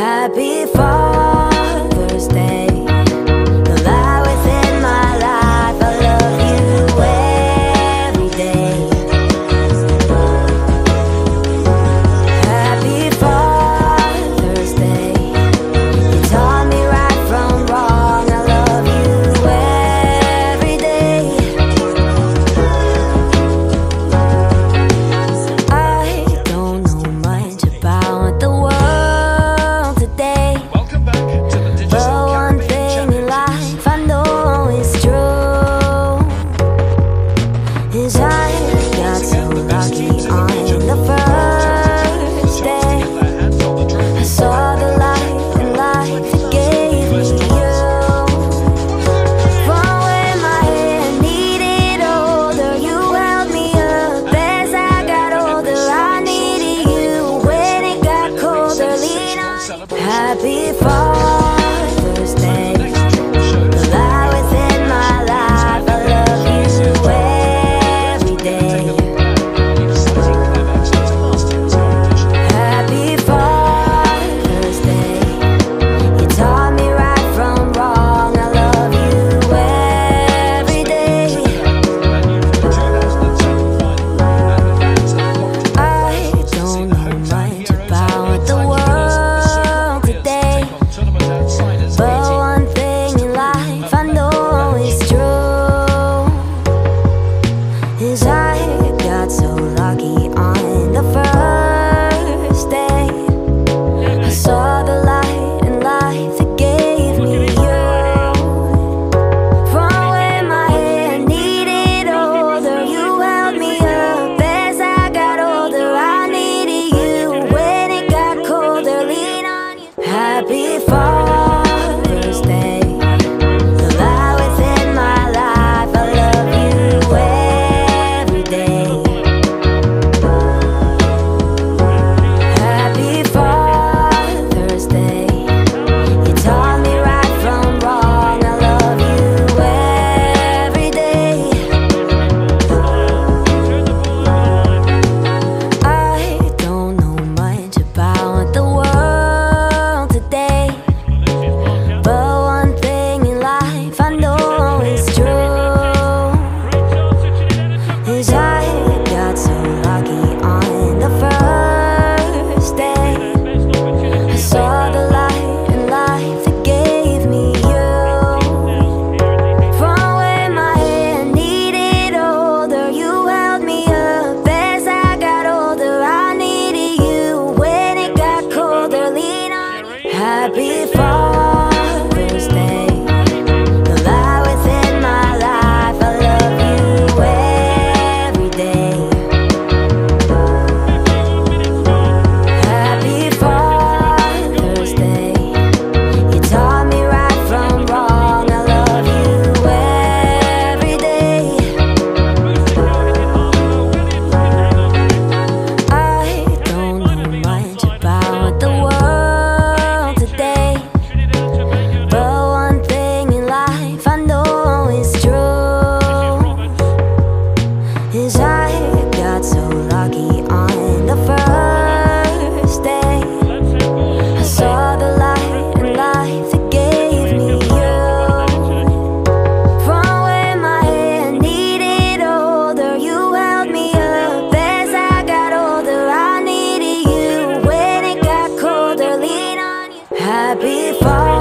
Happy Father's Day. The light within my life, I love you every day. Happy Father's Day. You taught me right from wrong, I love you every day. I don't know much about the world today, but one thing in life I know is true, is I got so lucky on the first day. I saw the light and life that gave me you. From when my head needed older, you held me up as I got older. I needed you when it got colder. Lean on you. Happy Father's Day. The light within my life, I love you every day. Happy Father's Day. You taught me right from wrong, I love you every day. I don't know much about the world today, but one thing in life I know is true, is I got so lucky on the first day. I saw the light and life that gave me you. From when my head needed older, you held me up as I got older. I needed you when it got colder. Lean on you. Happy Father's Day. The light within my life, I love you every day. Happy Father's Day. You taught me right from wrong, I love you every day. I don't know much about the world today, but one thing in life I know is true, is I got so lucky on the first day. I saw the light and life that gave me you. From when my head needed older, you held me up as I got older. I needed you when it got colder. Lean on you. Happy Father's Day. The light within my life, I love you every day. Happy Father's Day. You taught me right from wrong, I love you every day. I don't know much about the world today, but one thing in life I know is true, is I got so lucky on the first day. I saw the light and life that gave me you. From when my head needed older, you held me up as I got older. I needed you when it got colder. Lean on you. Happy Father's